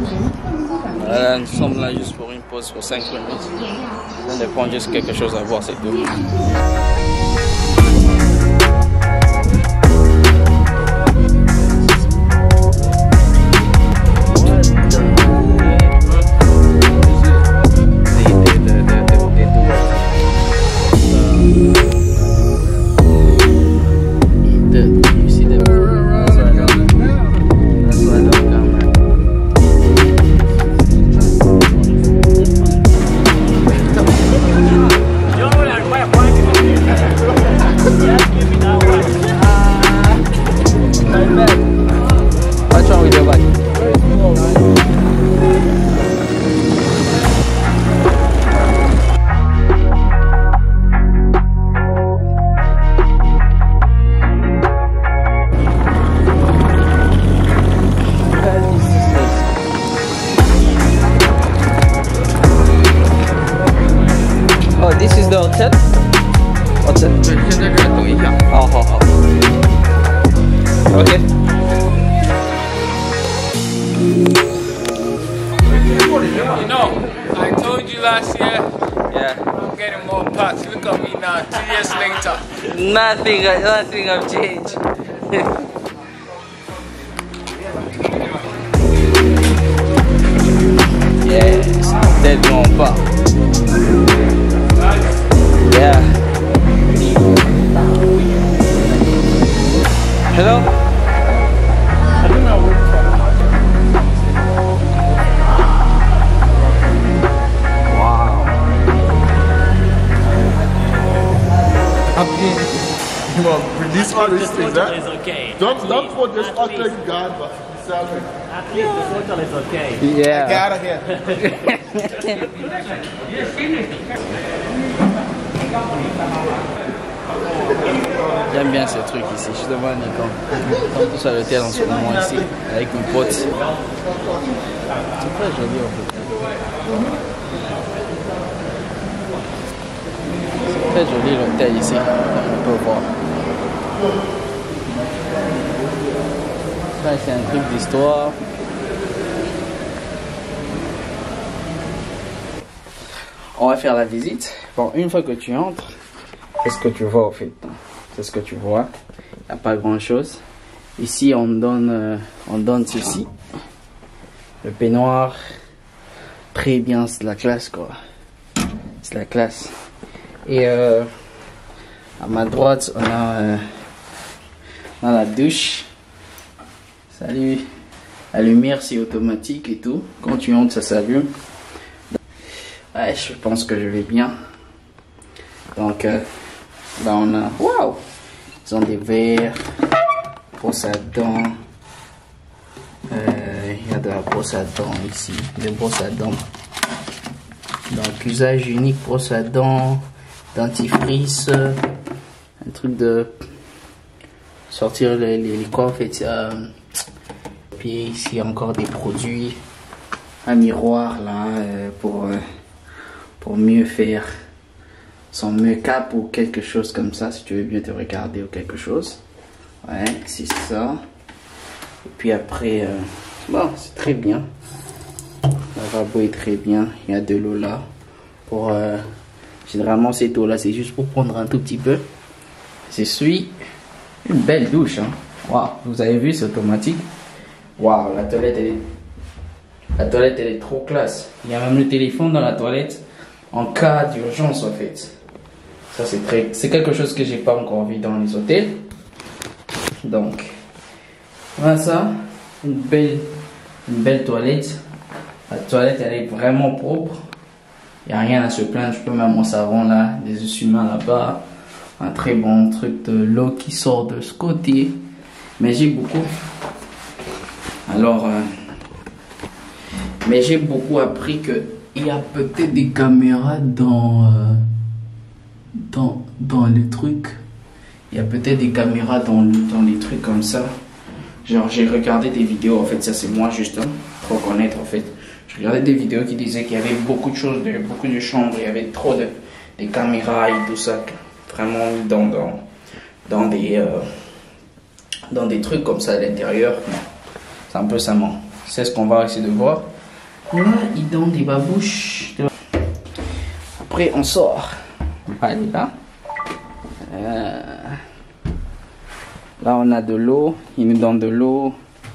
Voilà, nous sommes là juste pour une pause pour 5 minutes. On va prendre juste quelque chose à voir, c'est tout. This is the hotel. Hotel. 对，现在是等一下。好好好。OK。 You know, I told you last year. Yeah. I'm getting more pots. Look at me now, 2 years later. Nothing have changed. Yes, tellement pas. Yeah. Hello? I don't know where to Wow. Well, this one is that. Is okay. Don't put this hotel guard, but salary. At least the hotel is okay. Yeah. Get out of here. J'aime bien ce truc ici, je suis devant un écran. On est tous à l'hôtel en ce moment ici, avec mes potes. C'est très joli en fait. C'est très joli l'hôtel ici, on peut voir. Ça c'est un truc d'histoire. On va faire la visite. Bon, une fois que tu entres, qu'est-ce que tu vois en fait? C'est ce que tu vois. Il n'y a pas grand chose. Ici, on donne ceci. Le peignoir. Très bien, c'est la classe quoi. C'est la classe. Et à ma droite, on a la douche. Salut. La lumière, c'est automatique et tout. Quand tu entres, ça s'allume. Ouais, je pense que je vais bien. Donc, là, on a... Waouh! Ils ont des verres, brosse à dents. Il y a de la brosse à dents ici, des brosses à dents. Donc, usage unique, brosse à dents, dentifrice, un truc de sortir les coiffes et ça. Puis ici, encore des produits, un miroir là pour mieux faire son make-up ou quelque chose comme ça, si tu veux bien te regarder ou quelque chose. Ouais, c'est ça. Et puis après, bon, c'est très bien. Le lavabo est très bien. Il y a de l'eau là. Pour, généralement, cette eau là, c'est juste pour prendre un tout petit peu. S'essuie. Une belle douche. Hein. Waouh, vous avez vu, c'est automatique. Waouh, la toilette, elle est trop classe. Il y a même le téléphone dans la toilette en cas d'urgence en fait. Ça c'est quelque chose que j'ai pas encore vu dans les hôtels. Donc voilà ça, une belle toilette. La toilette elle est vraiment propre. Il n'y a rien à se plaindre. Je peux même mon savon là, des essuie-mains là-bas. Un très bon truc de l'eau qui sort de ce côté. Mais j'ai beaucoup. Alors mais j'ai beaucoup appris que il y a peut-être des caméras dans les trucs. Il y a peut-être des caméras dans les trucs comme ça. Genre j'ai regardé des vidéos, en fait ça c'est moi juste pour connaître en fait. Je regardais des vidéos qui disaient qu'il y avait beaucoup de choses, beaucoup de chambres, il y avait trop de caméras et tout ça. Vraiment dans des trucs comme ça à l'intérieur. C'est un peu ça C'est ce qu'on va essayer de voir. Là, il donne des babouches. Après, on sort. Allez, là. Là, on a de l'eau. Il nous donne de l'eau.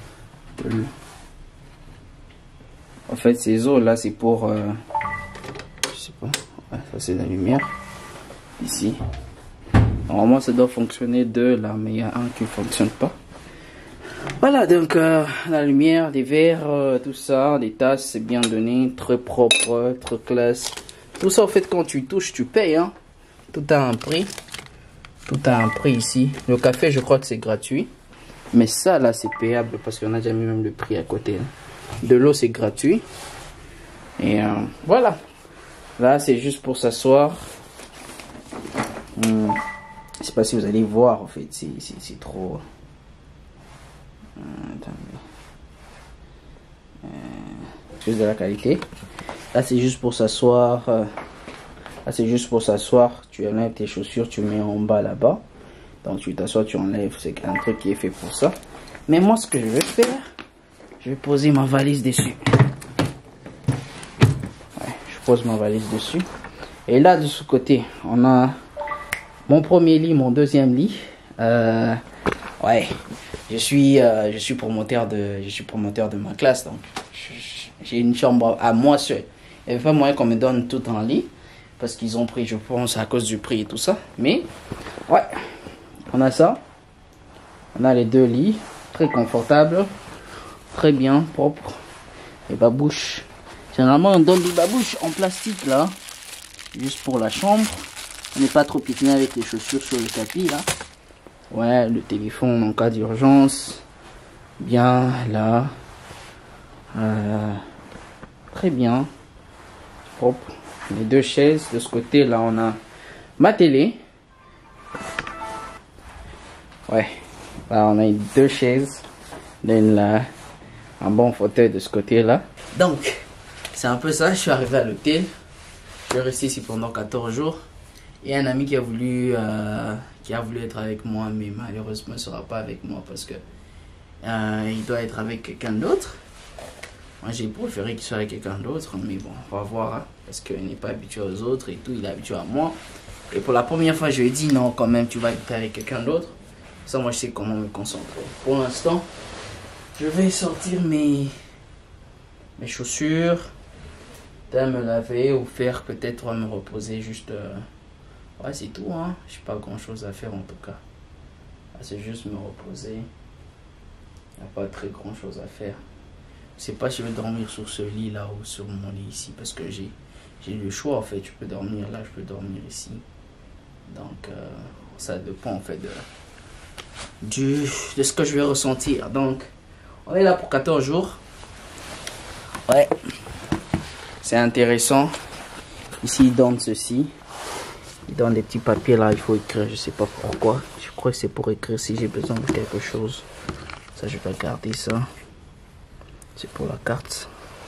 En fait, ces eaux là, c'est pour... je sais pas. Ouais, ça, c'est la lumière. Ici. Normalement, ça doit fonctionner deux là, mais il y a un qui ne fonctionne pas. Voilà, donc la lumière, des verres, tout ça, des tasses, c'est bien donné. Très propre, très classe. Tout ça, en fait, quand tu touches, tu payes. Hein. Tout a un prix. Tout a un prix ici. Le café, je crois que c'est gratuit. Mais ça, là, c'est payable parce qu'on a déjà mis même le prix à côté. Hein. De l'eau, c'est gratuit. Et voilà. Là, c'est juste pour s'asseoir. Je sais pas si vous allez voir, en fait. C'est trop... excuse de la qualité. Là, c'est juste pour s'asseoir. Là, c'est juste pour s'asseoir. Tu enlèves tes chaussures, tu mets en bas là-bas. Donc, tu t'assois, tu enlèves. C'est un truc qui est fait pour ça. Mais moi, ce que je vais faire, je vais poser ma valise dessus. Ouais, je pose ma valise dessus. Et là, de ce côté, on a mon premier lit, mon deuxième lit. Ouais, je suis promoteur de ma classe, donc j'ai une chambre à moi seul. Il n'y avait pas moyen qu'on me donne tout en lit parce qu'ils ont pris, je pense, à cause du prix et tout ça. Mais ouais, on a ça. On a les deux lits, très confortables, très bien, propre. Les babouches. Généralement, on donne des babouches en plastique là, juste pour la chambre. On n'est pas trop piqué avec les chaussures sur le tapis là. Ouais, le téléphone en cas d'urgence. Bien, là. Très bien. Propre. Les deux chaises. De ce côté, là, on a ma télé. Ouais. Là, on a deux chaises. Là, un bon fauteuil de ce côté-là. Donc, c'est un peu ça. Je suis arrivé à l'hôtel. Je suis resté ici pendant 14 jours. Il y a un ami qui a voulu être avec moi, mais malheureusement, il ne sera pas avec moi parce que il doit être avec quelqu'un d'autre. Moi, j'ai préféré qu'il soit avec quelqu'un d'autre, mais bon, on va voir, hein, parce qu'il n'est pas habitué aux autres et tout, il est habitué à moi. Et pour la première fois, je lui ai dit non, quand même, tu vas être avec quelqu'un d'autre. Ça, moi, je sais comment me concentrer. Pour l'instant, je vais sortir mes chaussures, me laver ou faire peut-être me reposer juste. Ouais, c'est tout, hein. Je n'ai pas grand chose à faire en tout cas. C'est juste me reposer. Il n'y a pas très grand chose à faire. Je sais pas si je vais dormir sur ce lit là ou sur mon lit ici parce que j'ai le choix en fait. Je peux dormir là, je peux dormir ici. Donc ça dépend en fait de ce que je vais ressentir. Donc on est là pour 14 jours. Ouais. C'est intéressant. Ici ils donnent ceci. Ils donnent des petits papiers là, il faut écrire, je sais pas pourquoi. Je crois que c'est pour écrire si j'ai besoin de quelque chose. Ça je vais garder ça. C'est pour la carte.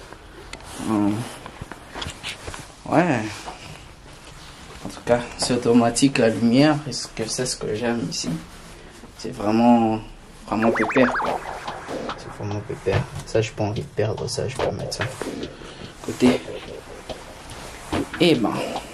Ouais. En tout cas, c'est automatique la lumière. Est-ce que c'est ce que j'aime ici? C'est vraiment pépère. C'est vraiment pépère. Ça, je pas envie de perdre ça. Je vais mettre ça de côté. Et ben.